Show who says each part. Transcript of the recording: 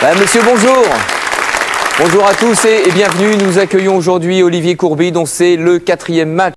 Speaker 1: Monsieur, bonjour. Bonjour à tous et bienvenue. Nous accueillons aujourd'hui Olivier Courby, dont c'est le 4e match